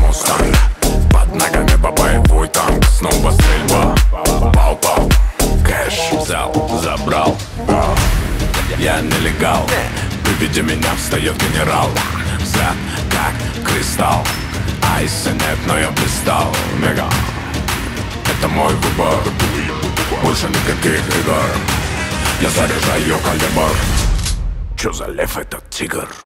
мустанг. Под ногами боевой танк. Снова стрельба, пау-пау. Кэш взял, забрал. Я нелегал. При виде меня встает генерал. Взгляд как кристалл. Айса нет, но я блистал. Мега, это мой выбор. Больше никаких игр. Я заряжаю калибр. Чё за лев этот тигр?